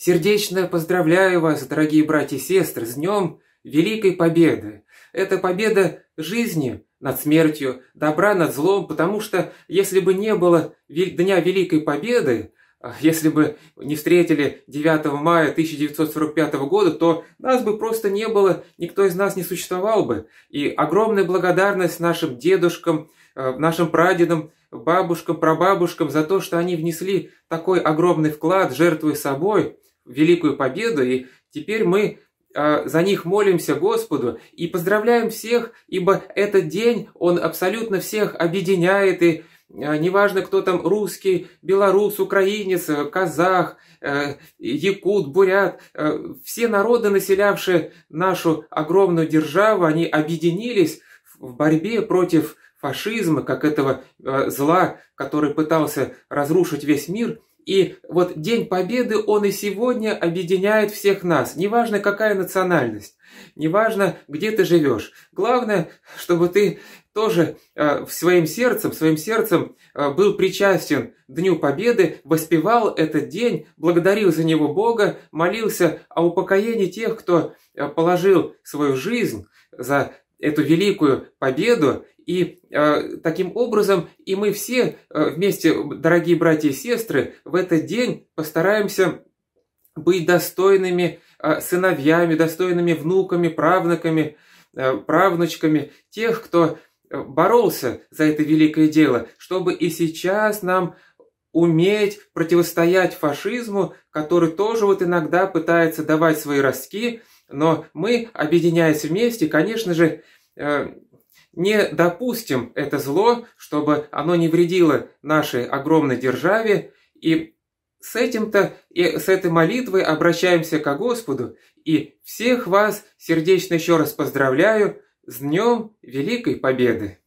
Сердечно поздравляю вас, дорогие братья и сестры, с Днем Великой Победы. Это победа жизни над смертью, добра над злом, потому что если бы не было Дня Великой Победы, если бы не встретили 9 мая 1945 года, то нас бы просто не было, никто из нас не существовал бы. И огромная благодарность нашим дедушкам, нашим прадедам, бабушкам, прабабушкам за то, что они внесли такой огромный вклад, жертвуя собой, в Великую Победу. И теперь мы за них молимся Господу и поздравляем всех, ибо этот день, он абсолютно всех объединяет, и неважно, кто там русский, белорус, украинец, казах, якут, бурят, все народы, населявшие нашу огромную державу, они объединились в борьбе против фашизма, как этого зла, который пытался разрушить весь мир. И вот День Победы, он и сегодня объединяет всех нас. Неважно, какая национальность, неважно, где ты живешь. Главное, чтобы ты тоже своим сердцем был причастен к Дню Победы, воспевал этот день, благодарил за него Бога, молился о упокоении тех, кто положил свою жизнь за эту великую победу. И таким образом и мы все вместе, дорогие братья и сестры, в этот день постараемся быть достойными сыновьями, достойными внуками, правнуками, правнучками тех, кто боролся за это великое дело, чтобы и сейчас нам уметь противостоять фашизму, который тоже вот иногда пытается давать свои ростки, но мы, объединяясь вместе, конечно же, не допустим это зло, чтобы оно не вредило нашей огромной державе. И с этой молитвой обращаемся к Господу. И всех вас сердечно еще раз поздравляю с Днем Великой Победы.